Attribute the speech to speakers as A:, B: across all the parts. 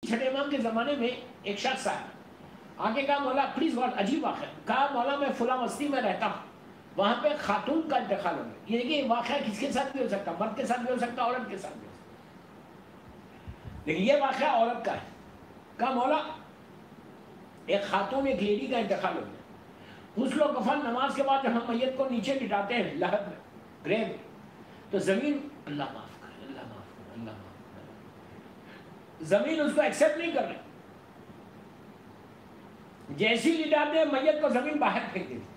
A: چھٹے امام کے زمانے میں ایک شخص آیا, آگے کہا مولا پلیز, بہت عجیب واقعہ, کہا مولا میں فلاں بستی میں رہتا ہوں, وہاں پہ خاتون کا انتقال ہو گیا. یہ دیکھیے واقعہ کس کے ساتھ بھی ہو سکتا, مرد کے ساتھ بھی ہو سکتا, عورت کے ساتھ بھی ہو سکتا, لیکن یہ واقعہ عورت کا ہے. کہا مولا ایک خاتون ایک لیڈی کا انتقال ہو گیا, غسل و کفن نماز کے بعد جب ہم میت کو نیچے لٹاتے ہیں لحد میں, گریو, تو زمین اللہ معاف کرے, اللہ معاف کرے, اللہ معاف کرے, زمین اس کو ایکسیپٹ نہیں کر رہی. جیسی لٹاتے ہیں میت کو زمین باہر پھینک دیتی,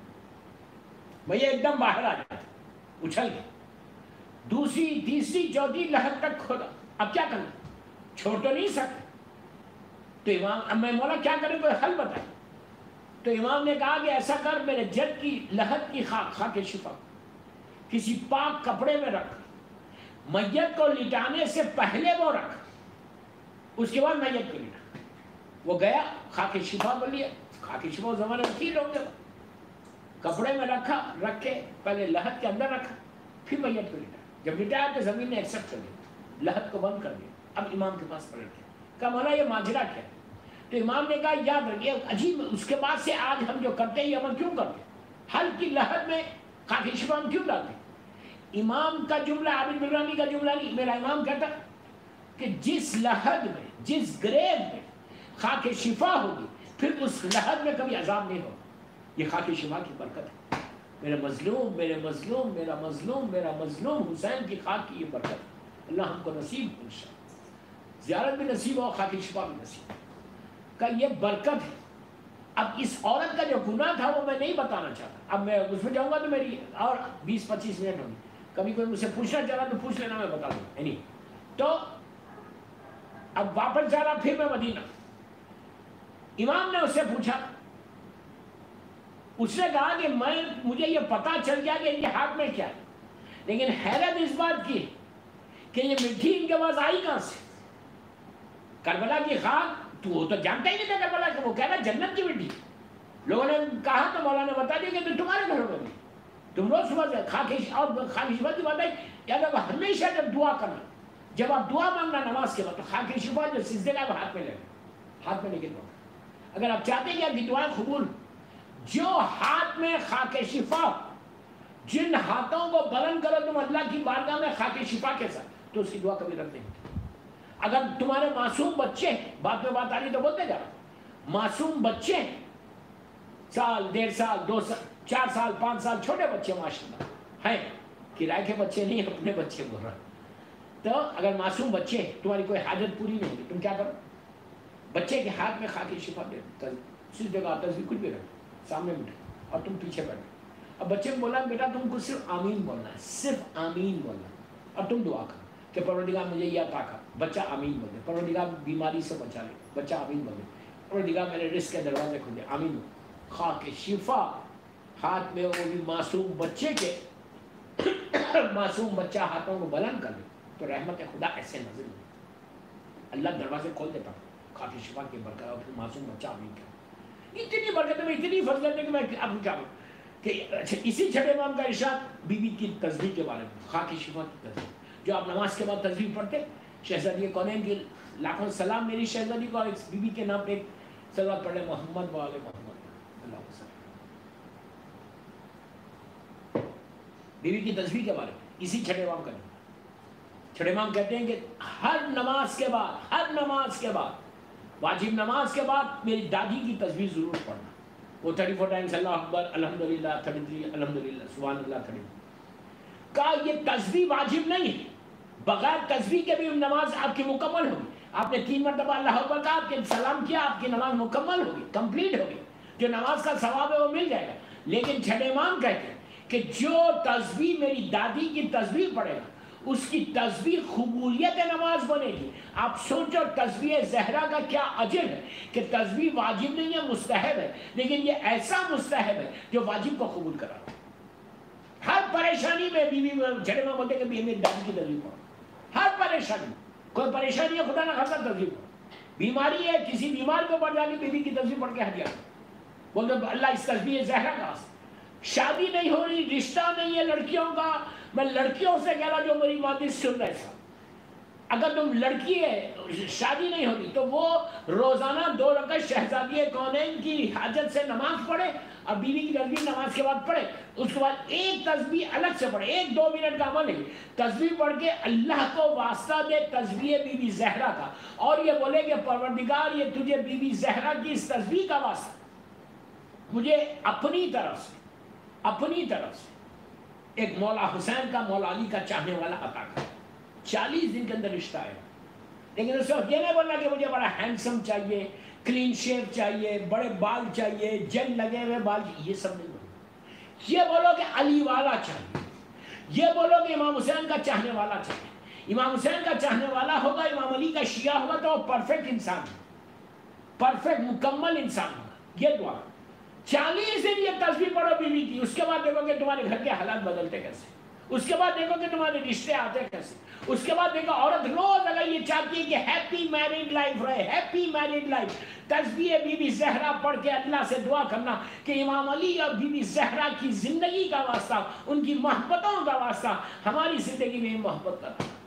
A: میت ایک دم باہر آ جاتا, اچھل گیا. دوسری تیسری چوتھی لحد تک کھودا, اب کیا کرنا, چھوڑ تو نہیں سکتے. تو امام, اب میں مولا کیا کریں, کوئی حل بتائیں. تو امام نے کہا کہ ایسا کر, میرے جد کی لحد کی خاک شفا کسی پاک کپڑے میں رکھ, میت کو لٹانے سے پہلے وہ رکھ, اس کے بعد میت کو لٹا. وہ گیا, خاک شفا کو لیا, خاک شفا اس زمانے میں تھی, لوگ کپڑے میں رکھا, رکھ کے پہلے لحد کے اندر رکھا, پھر میت کو لٹا. جب لٹایا تو زمین نے ایکسپٹ کر دیا, لحد کو بند کر دیا. اب امام کے پاس پلٹ گیا, کہا مولا یہ ماجرا کیا ہے. تو امام نے کہا یاد رکھیے, عجیب, اس کے بعد سے آج ہم جو کرتے ہیں یہ عمل کیوں کرتے ہیں, حل کی لحد میں خاک شفا ہم کیوں ڈالتے ہیں. امام کا جملہ, عابد برانی کا جملہ نہیں, میرا امام کہتا کہ جس لحد میں, جس گریو میں خاک شفا ہوگی, پھر اس لحد میں کبھی عذاب نہیں ہوگا. یہ خاک شفا کی برکت ہے. میرے مظلوم, میرے مظلوم, میرا مظلوم, میرا مظلوم حسین کی خاک کی یہ برکت ہے. اللہ ہم کو نصیب, انشاءاللہ زیارت بھی نصیب ہو, خاک شفا بھی نصیب کا, یہ برکت ہے. اب اس عورت کا جو گناہ تھا وہ میں نہیں بتانا چاہتا, اب میں اس میں جاؤں گا تو میری اور 20-25 منٹ ہوگی. کبھی کوئی مجھ سے پوچھنا چاہ رہا تو پوچھ لینا, میں بتا دوں. نہیں تو اب واپس جا رہا پھر میں مدینہ. امام نے اس سے پوچھا, اس نے کہا کہ مجھے یہ پتا چل گیا کہ ان کے ہاتھ میں کیا ہے, لیکن حیرت اس بات کی کہ یہ مٹی ان کے پاس آئی کہاں سے. کربلا کی خاک, تو وہ تو جانتا ہی نہیں تھا کربلا کہ وہ کہہ رہا جنت کی مٹی. لوگوں نے کہا تو مولانا نے بتا دیا کہ تمہارے گھروں میں بھی تم روز صبح سے خاک شفا کی بات ہے. یاد رکھو ہمیشہ جب دعا کرنا, جب آپ دعا مانگنا نماز کے بعد, تو خاک شفا جو سجدے کا ہاتھ میں لے, ہاتھ میں لے کے دعا. اگر آپ چاہتے ہیں کہ آپ کی دعائیں قبول, جو ہاتھ میں خاک شفا, جن ہاتھوں کو بلند کرو تم اللہ کی بارگاہ میں خاک شفا کے ساتھ, تو اس کی دعا کبھی رکھ نہیں. اگر تمہارے معصوم بچے, بات میں بات آ رہی تو بولتے جا رہا, معصوم بچے, سال, 1.5 سال, 2 سال, 4 سال, 5 سال, چھوٹے بچے ماشاءاللہ ہیں, کرائے کے بچے نہیں, اپنے بچے بول رہا. تو اگر معصوم بچے, تمہاری کوئی حاجت پوری نہیں ہوگی, تم کیا کرو, بچے کے ہاتھ میں خاک شفا دے, صرف جگہ تصویر کچھ بھی رکھ سامنے بٹھا, اور تم پیچھے بیٹھو. اب بچے کو بولا بیٹا تم کو صرف آمین بولنا ہے, صرف آمین بولنا, اور تم دعا کرو کہ پروردگار مجھے یہ عطا کر. بچہ آمین بول دے, پروردگار بیماری سے بچا لے, بچہ آمین بول دے, پروردگار میرے رزق کے دروازے کھول دے, آمین بول. خاک شفا ہاتھ میں, وہ بھی معصوم بچے کے, معصوم بچہ ہاتھوں کو بلند کر دے تو رحمت خدا ایسے نازل ہوئی. اللہ دروازے کھول دیتا خاک شفا کی برکت, اور پھر معصوم بچہ آمین کر. اتنی برکت میں, اتنی فضلت ہے کہ میں اب کیا بولوں. کہ اسی چھٹے امام کا ارشاد بی بی کی تسبیح کے بارے میں, خاک شفا کی تسبیح جو آپ نماز کے بعد تسبیح پڑھتے, شہزادی کونین کی لاکھوں سلام میری شہزادی کو, اور ایک بی بی کے نام پہ ایک صلوات پڑھ لیں, محمد و آل محمد. اللہ وسلم. بی بی کی تسبیح کے بارے میں اسی چھٹے امام کا. چھٹے امام کہتے ہیں کہ ہر نماز کے بعد, ہر نماز کے بعد, واجب نماز کے بعد میری دادی کی تسبیح ضرور پڑھنا. وہ 34 ٹائمز اللہ اکبر, الحمدللہ 33, الحمدللہ سبحان اللہ 33. کہا یہ تسبیح واجب نہیں ہے, بغیر تسبیح کے بھی نماز آپ کی مکمل ہوگی. آپ نے 3 مرتبہ اللہ اکبر کہا, آپ نے سلام کیا, آپ کی نماز مکمل ہوگی, کمپلیٹ ہوگی. جو نماز کا ثواب ہے وہ مل جائے گا. لیکن چھٹے امام کہتے ہیں کہ جو تسبیح میری دادی کی تسبیح پڑھے گا, اس کی تسبیح قبولیت نماز بنے گی. آپ سوچو تسبیح زہرا کا کیا اجر ہے, کہ تسبیح واجب نہیں ہے, مستحب ہے, لیکن یہ ایسا مستحب ہے جو واجب کو قبول کرا. ہر پریشانی میں بیوی چھٹے امام بولتے کہ میری دادی کی تسبیح پڑھو. ہر پریشانی, کوئی پریشانی ہے خدا نہ خاصا تسبیح پڑھو. بیماری ہے, کسی بیمار کو پڑھ جانے, بیوی کی تسبیح پڑھ کے ہٹ جانا, بولتے اللہ اس تسبیح زہرا کا. شادی نہیں ہو رہی, رشتہ نہیں ہے لڑکیوں کا, میں لڑکیوں سے کہہ رہا جو میری باتیں سن رہے تھا, اگر تم لڑکی ہے شادی نہیں ہوتی تو وہ روزانہ 2 رکعت شہزادی کونین کی حاجت سے نماز پڑھے اور بیوی کی تسبیح نماز کے بعد پڑھے، اس کے بعد ایک تسبیح الگ سے پڑھے، 1-2 منٹ کا عمل ہے، تسبیح پڑھ کے اللہ کو واسطہ دے تسبیح بی بی زہرا کا، اور یہ بولے کہ پروردگار یہ تجھے بی بی زہرا کی اس تسبیح کا واسطہ مجھے اپنی طرف سے ایک مولا حسین کا مولا علی کا چاہنے والا عطا کر۔ 40 دن کے اندر رشتہ ہے، لیکن اس وقت یہ نہیں بولنا کہ مجھے بڑا ہینڈسم چاہیے، کلین شیو چاہیے، بڑے بال چاہیے، جیل لگے ہوئے بال، یہ سب نہیں بولنا۔ یہ بولو کہ علی والا چاہیے، یہ بولو کہ امام حسین کا چاہنے والا چاہیے۔ امام حسین کا چاہنے والا ہوگا، امام علی کا شیعہ ہوگا تو وہ پرفیکٹ انسان ہوگا، پرفیکٹ مکمل انسان ہوگا۔ یہ دعا 40 دن یہ تسبیح پڑھو بیوی کی، اس کے بعد دیکھو کہ تمہارے گھر کے حالات بدلتے کیسے، اس کے بعد دیکھو کہ تمہارے رشتے آتے کیسے، اس کے بعد دیکھو عورت روز اگر یہ چاہتی ہے کہ ہیپی میریڈ لائف رہے، ہیپی میریڈ لائف، تسبیح بی بی زہرا پڑھ کے اللہ سے دعا کرنا کہ امام علی اور بی بی زہرا کی زندگی کا واسطہ، ان کی محبتوں کا واسطہ ہماری زندگی میں محبت کرنا۔